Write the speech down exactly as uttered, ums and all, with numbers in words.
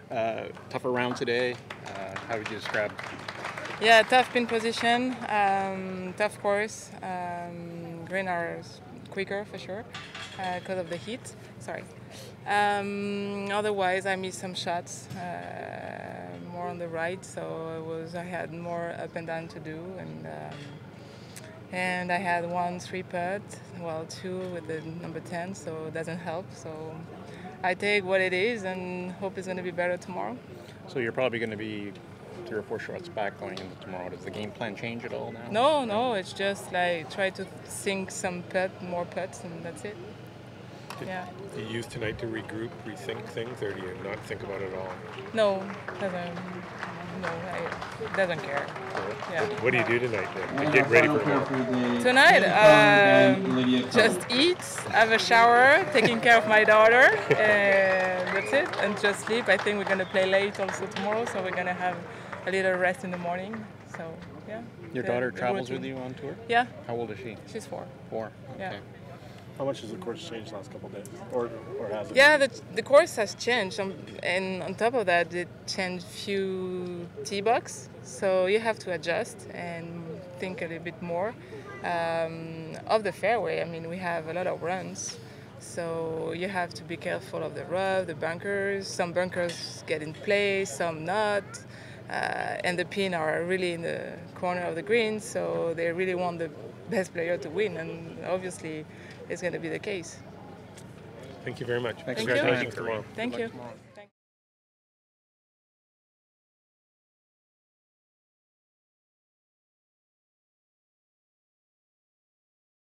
Uh, tougher round today. Uh, how would you describe? Yeah, tough pin position, um, tough course. Um, green are s- quicker for sure because of the heat. Sorry. Um, otherwise, I missed some shots, uh, more on the right, so it was I had more up and down to do, and um, and I had one three putt, well two with the number ten, so it doesn't help. So I take what it is and hope it's going to be better tomorrow. So you're probably going to be three or four shots back going into tomorrow. Does the game plan change at all now? No, no, it's just like try to sink some putt, more putts, and that's it. Did Yeah. you use tonight to regroup, rethink things, or do you not think about it at all? No, doesn't. No, I, doesn't care. Yeah. What do you do tonight then, to get ready for tomorrow? Tonight, um, just eat, have a shower, taking care of my daughter, and that's it. And just sleep. I think we're gonna play late also tomorrow, so we're gonna have a little rest in the morning. So yeah. Your The- daughter the travels routine. with you on tour? Yeah, How old is she? she's four. Four. Okay. Yeah. How much has the course changed last couple of days, or or has it? Yeah, the, the course has changed, um, and on top of that, it changed few tee box. So you have to adjust and think a little bit more um, of the fairway. I mean, we have a lot of runs, so you have to be careful of the rough, the bunkers. Some bunkers get in place, some not, uh, and the pin are really in the corner of the green. So they really want the best player to win, and obviously, it's going to be the case. Thank you very much. Thanks for your Congratulations time. tomorrow. Thank Good you. luck tomorrow.